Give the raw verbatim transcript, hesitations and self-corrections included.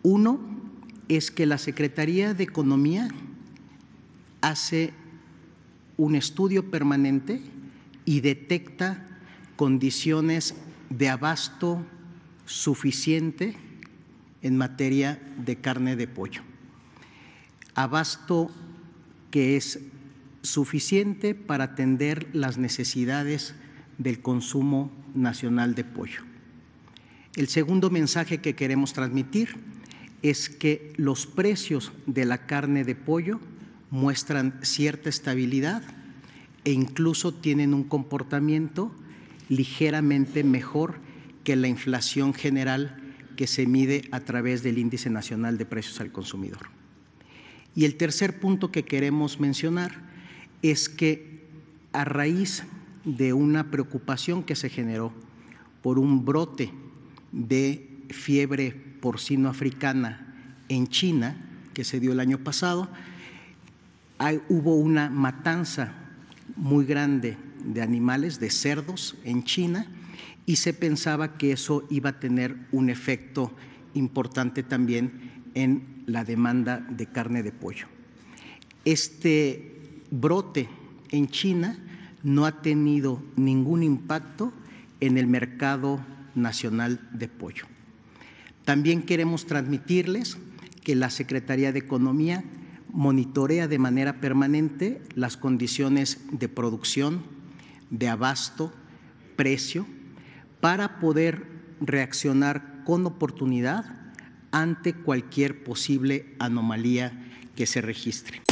Uno es que la Secretaría de Economía hace un estudio permanente y detecta condiciones de abasto suficiente en materia de carne de pollo. Abasto que es suficiente para atender las necesidades del consumo nacional de pollo. El segundo mensaje que queremos transmitir es que los precios de la carne de pollo muestran cierta estabilidad e incluso tienen un comportamiento ligeramente mejor que la inflación general que se mide a través del Índice Nacional de Precios al Consumidor. Y el tercer punto que queremos mencionar es que a raíz de una preocupación que se generó por un brote de fiebre porcino africana en China, que se dio el año pasado, hay, hubo una matanza muy grande de animales, de cerdos en China, y se pensaba que eso iba a tener un efecto importante también en la demanda de carne de pollo. Este brote en China no ha tenido ningún impacto en el mercado nacional de pollo. También queremos transmitirles que la Secretaría de Economía monitorea de manera permanente las condiciones de producción, de abasto, precio, para poder reaccionar con oportunidad ante cualquier posible anomalía que se registre.